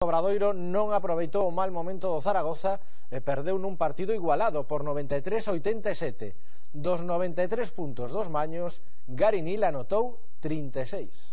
Obradoiro non aproveitou o mal momento do Zaragoza e perdeu nun partido igualado por 93-87. Dos 93 puntos dos maños, Gary Neal anotou 36.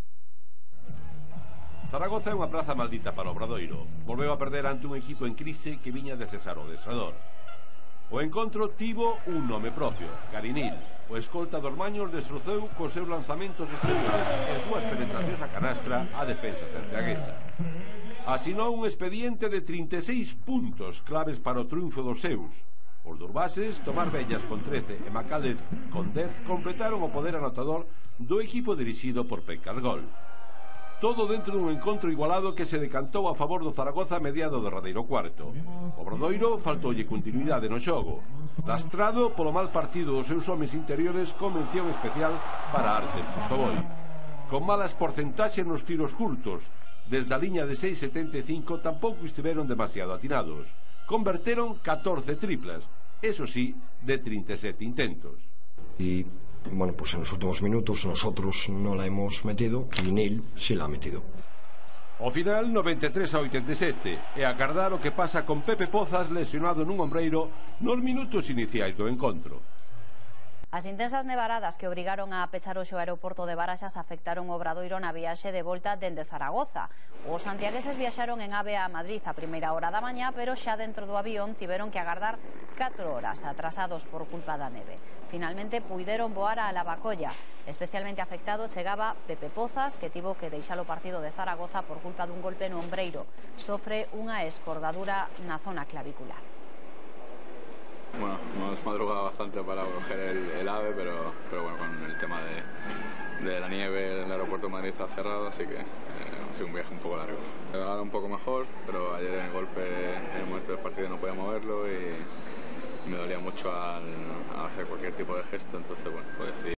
Zaragoza é unha praza maldita para o Obradoiro. Volveu a perder ante un equipo en crise que viña de cesar o adestrador. O encontro tivo un nome propio, Gary Neal. O escolta dos maños destrozou cos seus lanzamentos exteriores e as súas penetracións a canastra a defensa santiaguesa. Asinou un expediente de 36 puntos claves para o triunfo dos seus. Os dos bases, Tomás Bellas con 13 e Macález con 10 completaron o poder anotador do equipo dirixido por Pecas Gol. Todo dentro dun encontro igualado que se decantou a favor do Zaragoza a mediado do derradeiro cuarto. O Obradoiro faltoulle continuidade no xogo, lastrado polo mal partido dos seus homes interiores con mención especial para Arces Costoboi. Con malas porcentaxes nos tiros curtos, desde a liña de 6,75 tampouco estiveron demasiado atinados. Converteron 14 triplas, eso sí, de 37 intentos. Y bueno, pues en los últimos minutos nosotros no la hemos metido y Neal sí la ha metido. O final 93-87 e agardar o que pasa con Pepe Pozas lesionado nun ombreiro nos minutos iniciais do encontro. As intensas nevaradas que obrigaron a pechar hoxe o aeroporto de Baraxas afectaron o Obradoiro na viaxe de volta dende Zaragoza. Os santiagueses viaxaron en AVE a Madrid a primeira hora da mañá, pero xa dentro do avión tiveron que agardar 4 horas, atrasados por culpa da neve. Finalmente puideron voar a Lavacolla. Especialmente afectado chegaba Pepe Pozas, que tivo que deixar o partido de Zaragoza por culpa dun golpe no ombreiro. Sofre unha escordadura na zona clavicular. Bueno, hemos madrugado bastante para coger el AVE, pero bueno, con el tema de la nieve, el aeropuerto de Madrid está cerrado, así que ha sido un viaje un poco largo. Ahora un poco mejor, pero ayer en el golpe, en el momento del partido no podía moverlo y me dolía mucho al hacer cualquier tipo de gesto, entonces bueno, pues decidí